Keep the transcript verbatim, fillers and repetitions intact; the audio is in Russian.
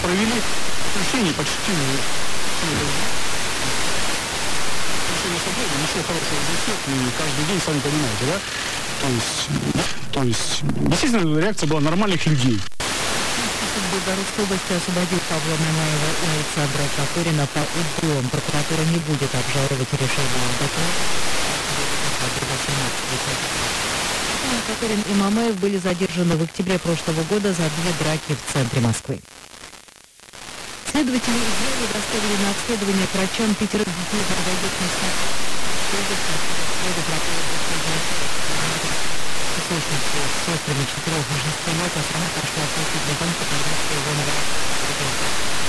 провели в течение почти решение свободы, ничего хорошего здесь нет, и каждый день, сами понимаете, да? То есть, то есть, действительно, реакция была нормальных людей. Суд Белгородской области освободил Павла Мамаева и Александра Катурина по УДОМ. Прокуратура не будет обжаловать решение Катурин и Мамаев были задержаны в октябре прошлого года за две драки в центре Москвы. Следователи изъяли и доставили на обследование к врачам пятерых детей многодетных песочницы с сестрами четырех и шести лет, а сама пошла платить на банк, потому что его